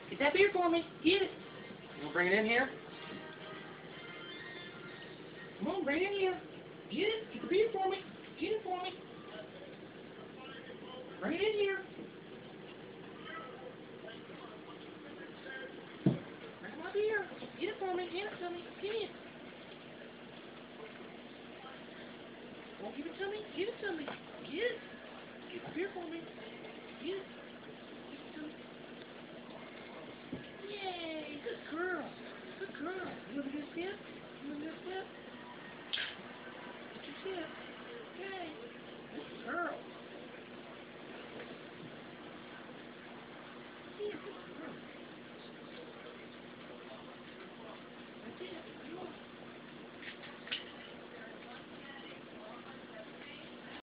Get that beer for me. Get it. You want to bring it in here? Come on, bring it in here. Get it. Get the beer for me. Get it for me. Bring it in here. Bring my beer. Get it for me. Get it to me. Get it. Won't give it to me? Give it to me. Get it. Get my beer for me.